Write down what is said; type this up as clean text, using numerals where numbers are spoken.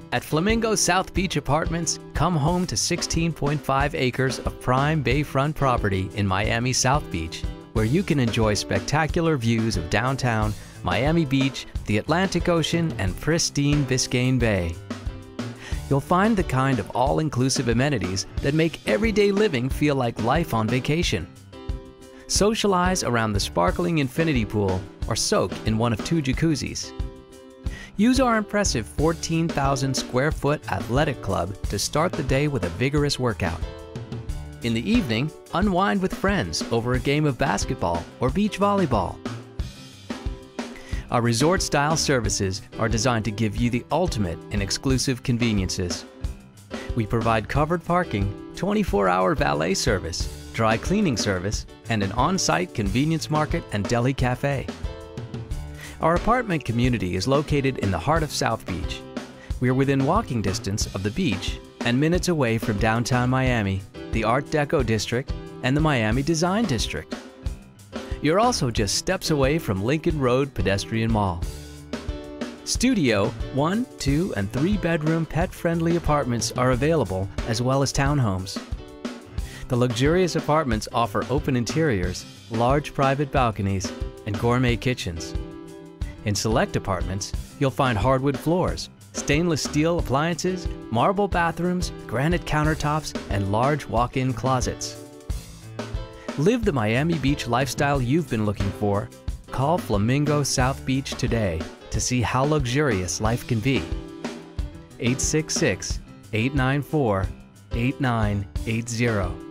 At Flamingo South Beach Apartments, come home to 16.5 acres of prime bayfront property in Miami South Beach, where you can enjoy spectacular views of downtown, Miami Beach, the Atlantic Ocean, and pristine Biscayne Bay. You'll find the kind of all-inclusive amenities that make everyday living feel like life on vacation. Socialize around the sparkling infinity pool or soak in one of 2 jacuzzis. Use our impressive 14,000 square foot athletic club to start the day with a vigorous workout. In the evening, unwind with friends over a game of basketball or beach volleyball. Our resort-style services are designed to give you the ultimate in exclusive conveniences. We provide covered parking, 24-hour valet service, dry cleaning service, and an on-site convenience market and deli cafe. Our apartment community is located in the heart of South Beach. We are within walking distance of the beach and minutes away from downtown Miami, the Art Deco District, and the Miami Design District. You're also just steps away from Lincoln Road Pedestrian Mall. Studio, 1, 2, and 3 bedroom pet-friendly apartments are available, as well as townhomes. The luxurious apartments offer open interiors, large private balconies, and gourmet kitchens. In select apartments, you'll find hardwood floors, stainless steel appliances, marble bathrooms, granite countertops, and large walk-in closets. Live the Miami Beach lifestyle you've been looking for. Call Flamingo South Beach today to see how luxurious life can be. 866-894-8980.